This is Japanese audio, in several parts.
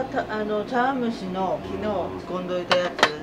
茶碗蒸しの昨日仕込んどいたやつ。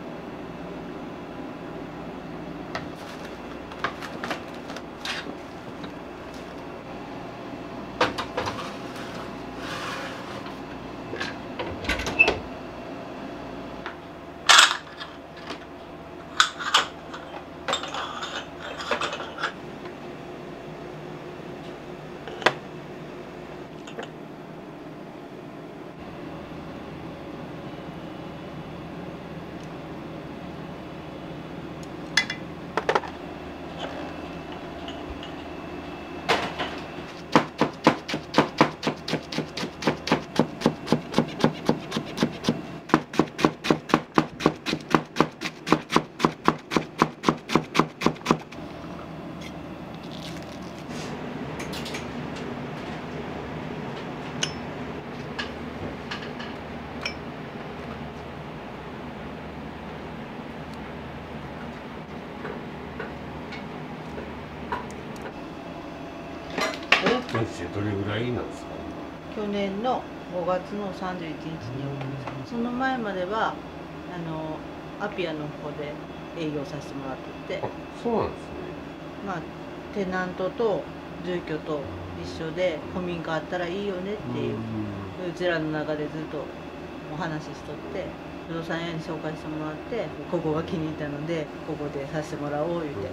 どれぐらいなんですか？ 去年の5月の31日にオープンした。その前まではアピアの方で営業させてもらってて。 あ、そうなんですね。 まあテナントと住居と一緒で古民家あったらいいよねっていう、うちらの中でずっとお話ししとって、不動産屋に紹介してもらって、ここが気に入ったのでここでさせてもらおう言うて。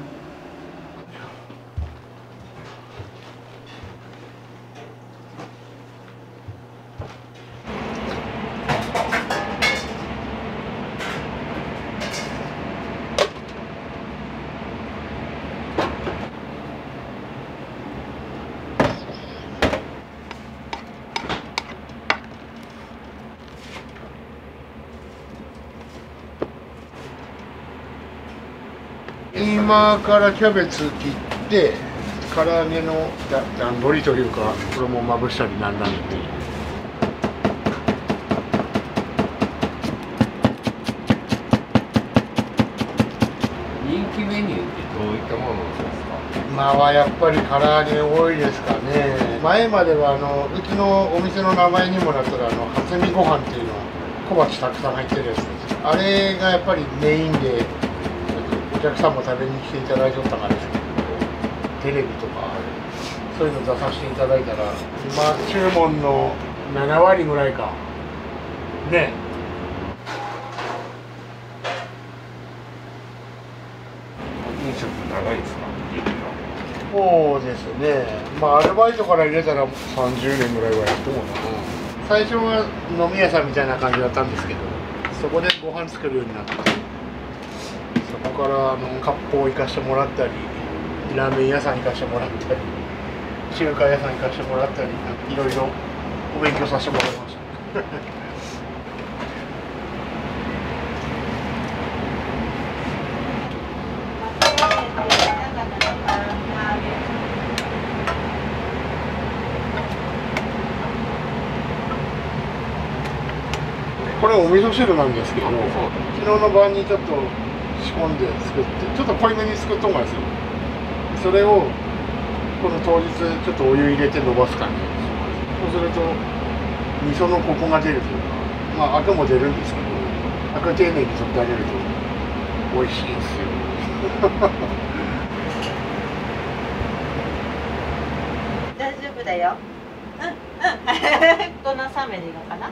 今からキャベツ切って唐揚げの段取りというか衣をまぶしたりなんなんっていう。 人気メニューってどういったものなんですか？ 今はやっぱり唐揚げ多いですかね。前まではうちのお店の名前にもなったら初見ご飯っていうの小鉢たくさん入ってるやつです。あれがやっぱりメインでお客さんも食べに来ていただいておったからですけど、テレビとかそういうの出させていただいたら今注文の7割ぐらいかね。 飲食長いですか？ そうですね。まあアルバイトから入れたら30年ぐらいはやってもな。最初は飲み屋さんみたいな感じだったんですけど、そこでご飯作るようになって、そこから割烹行かしてもらったり、ラーメン屋さん行かしてもらったり、中華屋さん行かしてもらったり、いろいろお勉強させてもらいました。これお味噌汁なんですけど、昨日の晩にちょっと仕込んで作って、ちょっと濃いめに作っとんがですよ。それをこの当日ちょっとお湯入れて伸ばす感じです。そうすると味噌のコクが出るというか、まあアクも出るんですけど、アク丁寧に取ってあげると美味しいですよ。 大丈夫だよ。この3名でいいのかな。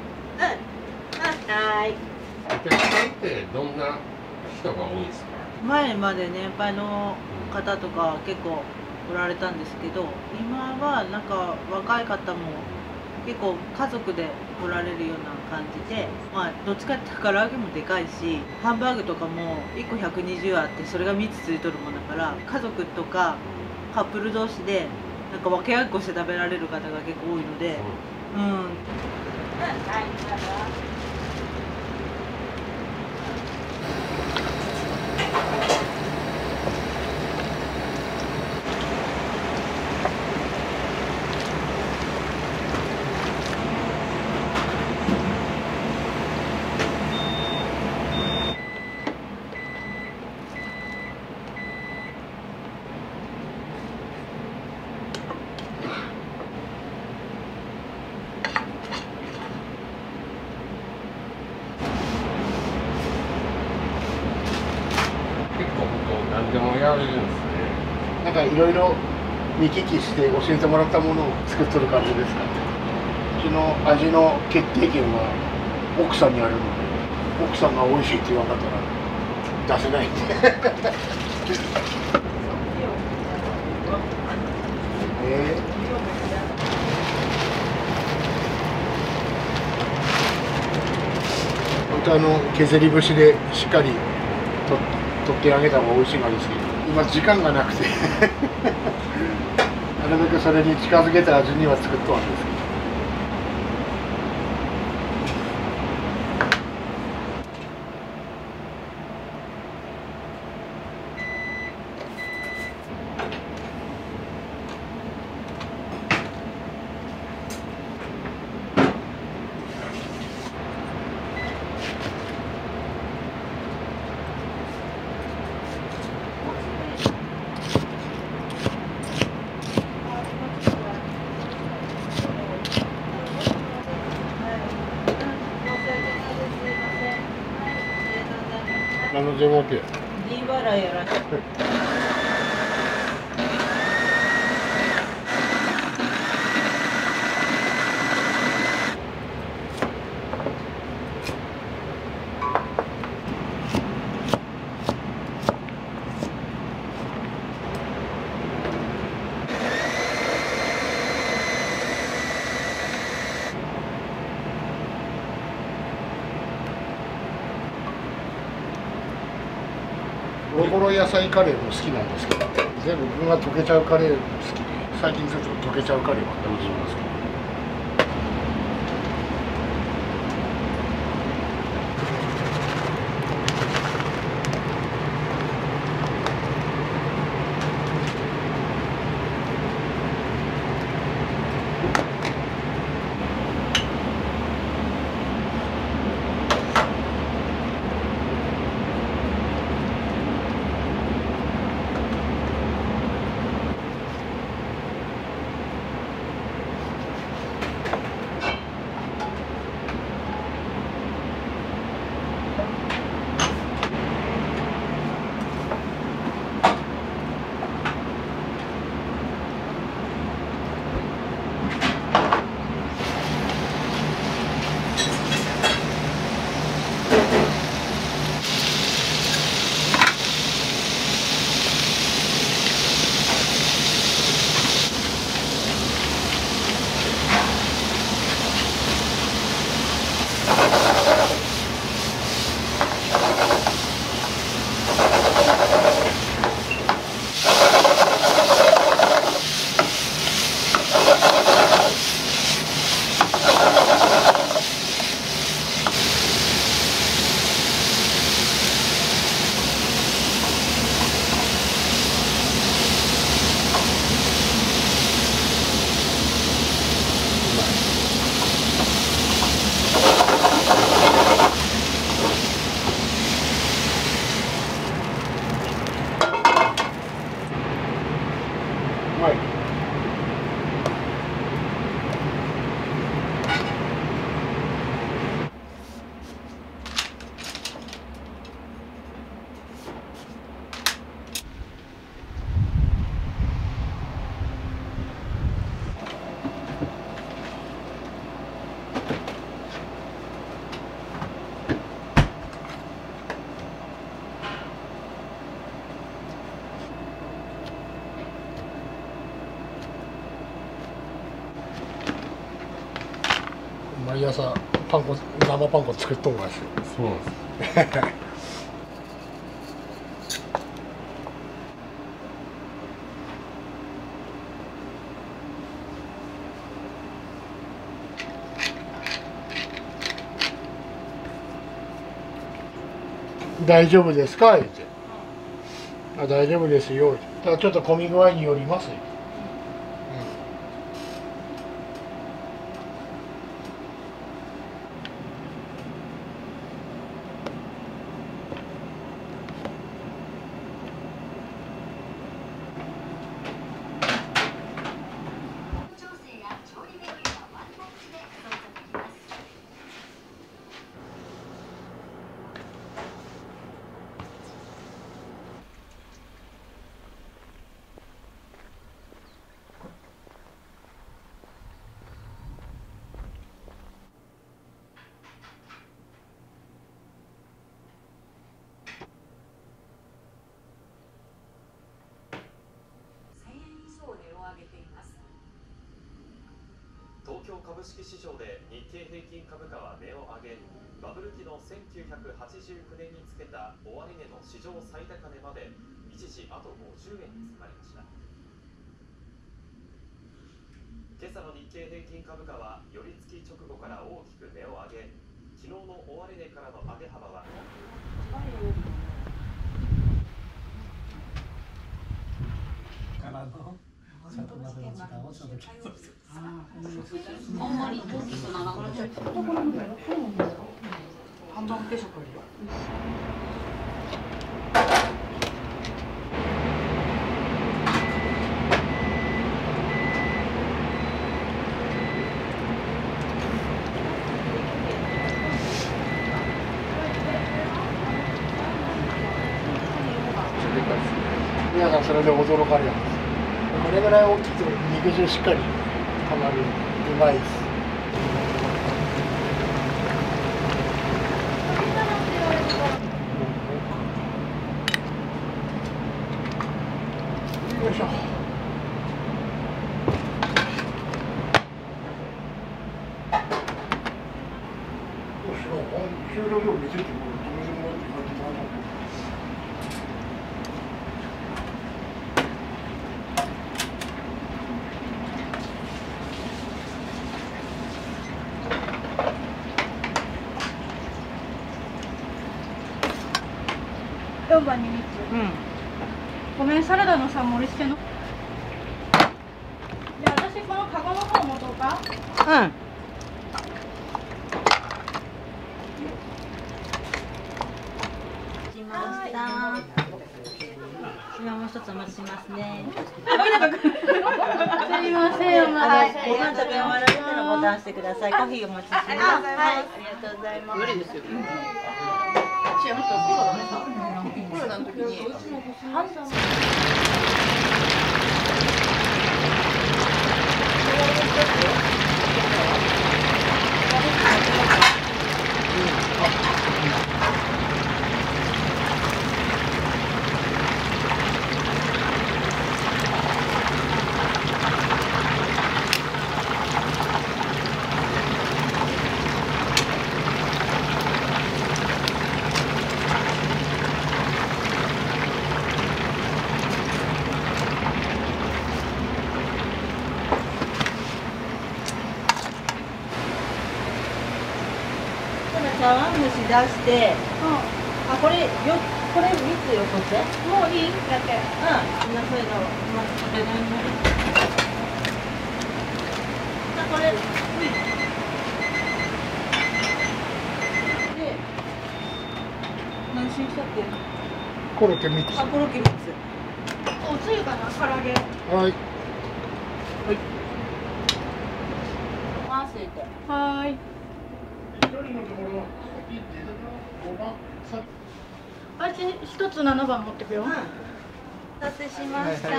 はい。 お客さんってどんな人が多いですか？ 前まで年配の方とか結構おられたんですけど、今はなんか若い方も結構家族でおられるような感じで、まあどっちかって唐揚げもでかいし、ハンバーグとかも1個120あって、それが3つついとるもんだから、家族とかカップル同士でなんか分け合いっこして食べられる方が結構多いので、 うやれるんですね。 なんかいろいろ見聞きして教えてもらったものを作っとる感じですかね。うちの味の決定権は奥さんにあるので、奥さんが美味しいって言わなかったら出せないんで。本当削り節でしっかり取ってあげた方が美味しいんですけど、今時間がなくてなるべくそれに近づけた味には作っとはんですけど。でも OK。 D 払いやらしい。 ゴロゴロ野菜カレーも好きなんですけど、全部具が溶けちゃうカレーも好きで、最近ちょっと溶けちゃうカレーは楽しみますけど。毎朝生パン粉作っとんがですよ。 そうなんです。 大丈夫ですか言って。あ、大丈夫ですよ。ただちょっと混み具合によりますよ。 の株式市場で日経平均株価は値を上げ、バブル期の1989年につけた終値の史上最高値まで一時あと50円に迫りました。今朝の日経平均株価は寄り付き直後から大きく値を上げ、昨日の終値からの上げ幅はからのちょっとまでの時間をちょっとあんまり大きくならない。ハンバーグ定食皆さんそれで驚かれるんです。これぐらい大きいと肉汁しっかりたまる。うまいです。よいしょ。給料量見せてもらってもらって 4番に3つ。ごめん、サラダの3盛りしてんの。で、私このカゴの方持とうか。 しました。今もう一つお待ちしますね。 すみません、お待たせ。 ご飯食べ終わられたらボタン押してください。コーヒーお持ちします。はい、ありがとうございます。無理ですよ。コロナの時に。茶碗蒸し出して、あ、これ3つよこせ。 もういいだって。 今それの、これ何も。これ。で、何種したっけ？ コロッケ3つ。 あ、コロッケ3つ。 おつゆかな、唐揚げ。 はい。 回していて。 はーい。あっち1つ7番持ってくよ。 お待たせしました。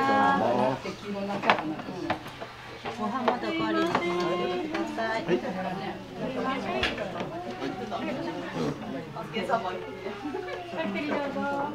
ご飯まだおかわりしてください。 お疲れ様。ゆっくりどうぞ。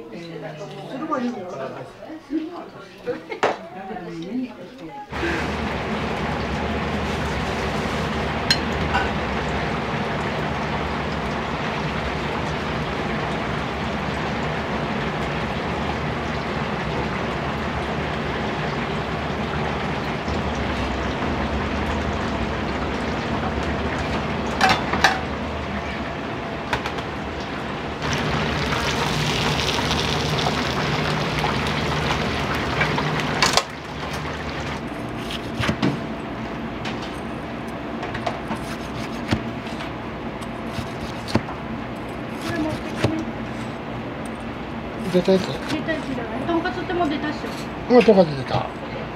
出たやつ？ 出たやつじゃない。とんかつってもう出たっしょ。 もうとか出た。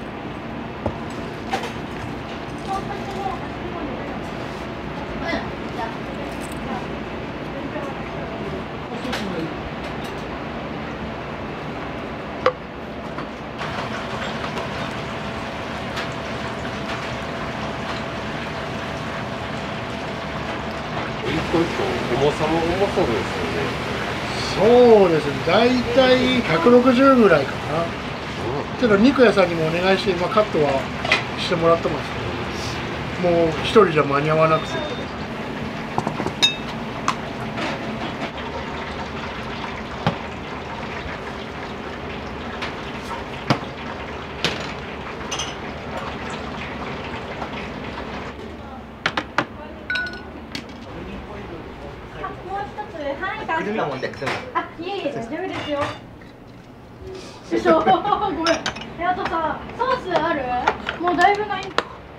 一個一個重さも重そうですよね。 そうですね、大体160ぐらいかな。ちょっと肉屋さんにもお願いして、今カットはしてもらってますけど。 もう一人じゃ間に合わなくて。 くるみはもうあ、いえいえ、大丈夫ですよ。でしょ、ごめん。あとさ、ソースある？もうだいぶない。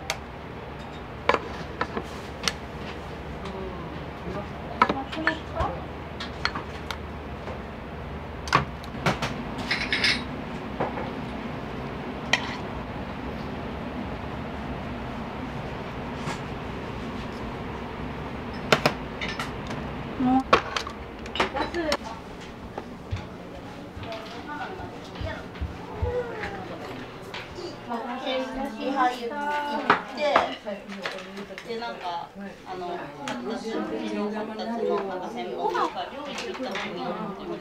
でなんか私の子たちのなんか専門とか料理行った時に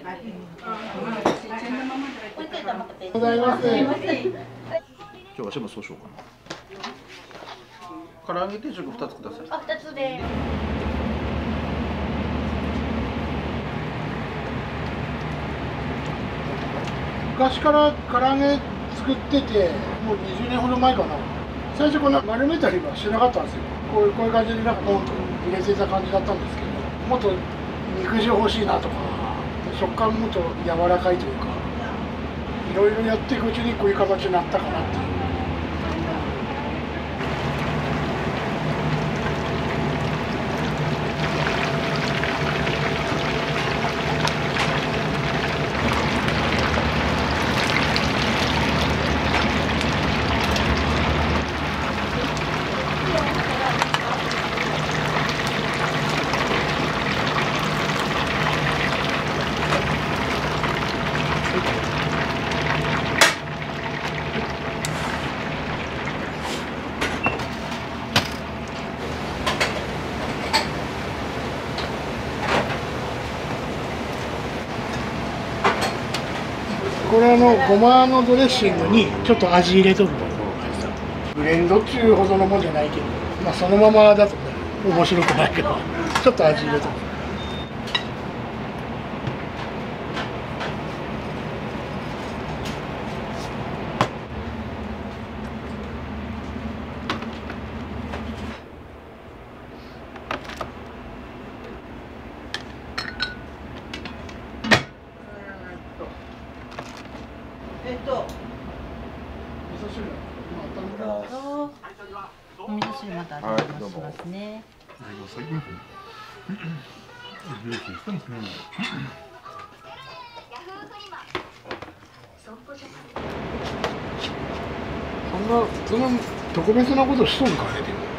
置いといたらまた別に。 ございます。 今日は全部そうしようかな。唐揚げ定食2つください。 あ、2つで。 昔から唐揚げ作ってて、もう20年ほど前かな。最初こんな丸めたりはしなかったんですよ。こういう感じでなんかポンと入れてた感じだったんですけど、もっと肉汁欲しいなとか、食感もっと柔らかいというか、いろいろやっていくうちにこういう形になったかなっていう。これごまのドレッシングにちょっと味入れとるとブレンドっていうほどのもんじゃないけど、まあそのままだとね面白くないけどちょっと味入れとる。 お味噌汁またお邪魔しますね。 そんな特別なことしとるかねでも。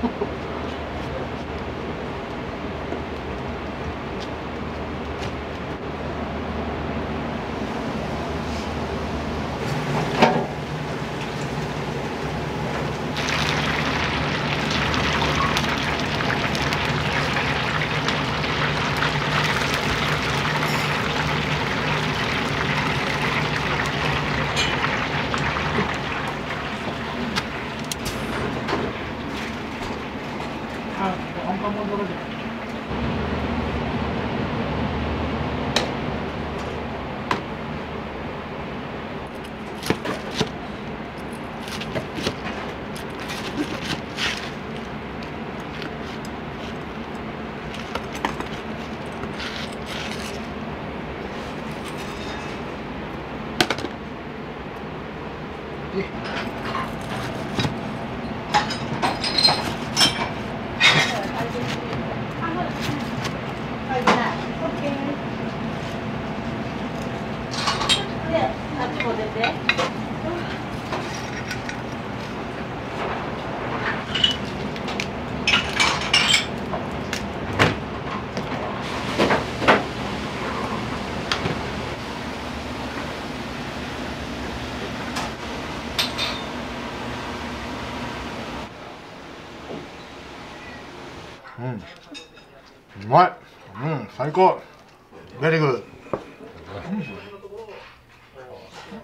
うまい。最高。ベリーグッド。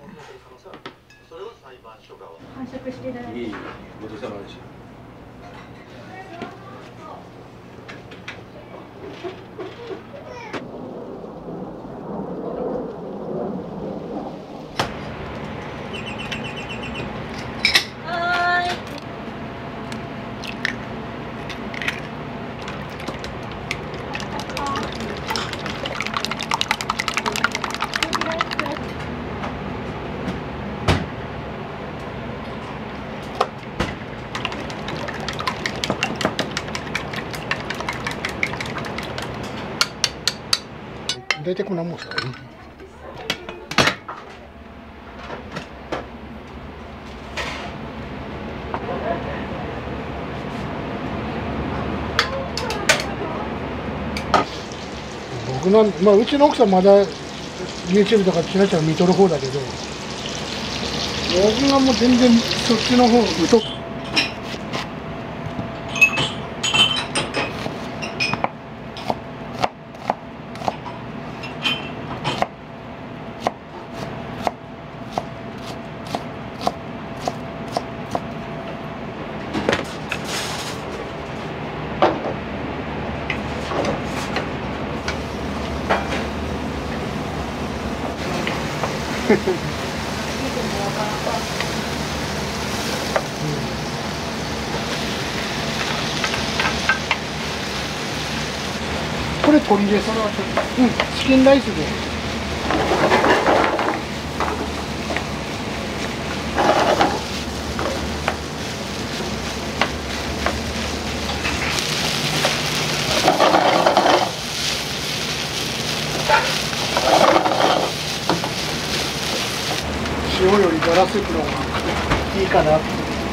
完食していただいて。 ごちそうさまでした。 大体こんなもんですからね。僕なんまあうちの奥さんまだ YouTube とかちらちら見とる方だけど、僕がもう全然そっちの方疎く。これ鶏です。うん、チキンライスで。塩よりガラスープの方がいいかな。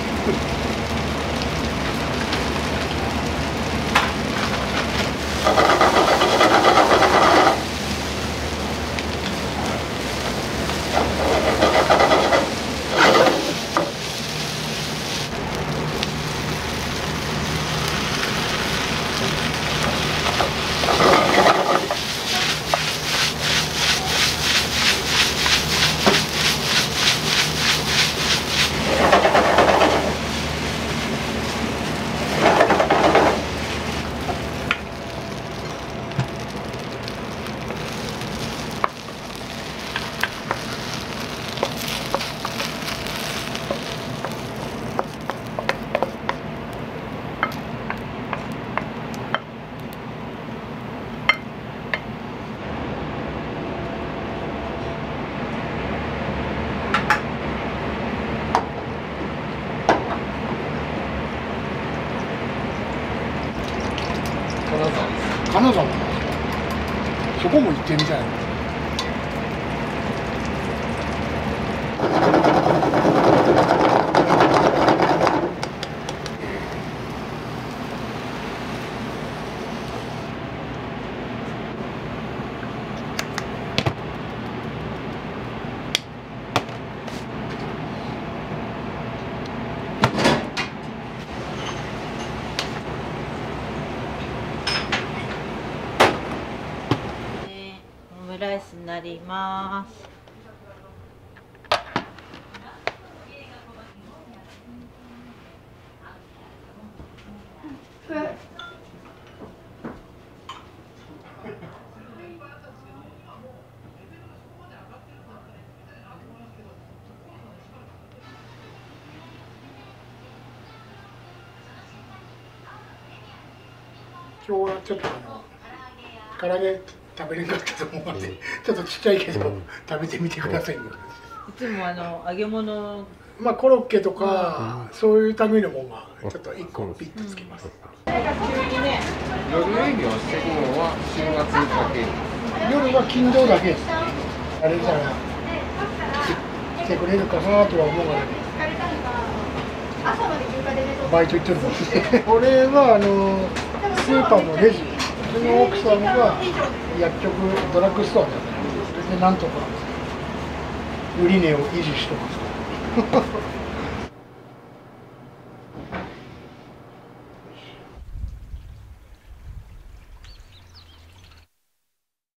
金沢、そこも行ってみたいな。 オムライスになります。 今日はちょっと唐揚げ食べれなかったと思うので、ちょっとちっちゃいけど、食べてみてくださいよ。 いつも揚げ物、 まあコロッケとか、そういう類のものがちょっと1個ピッとつけます。 夜営業してるのは週末だけ。 夜は金土だけです。あれじゃない来てくれるかなとは思うがね。バイト行ってるもんね。これはスーパーのレジ、うちの奥さんが薬局ドラッグストアでなんとか売り値を維持してます。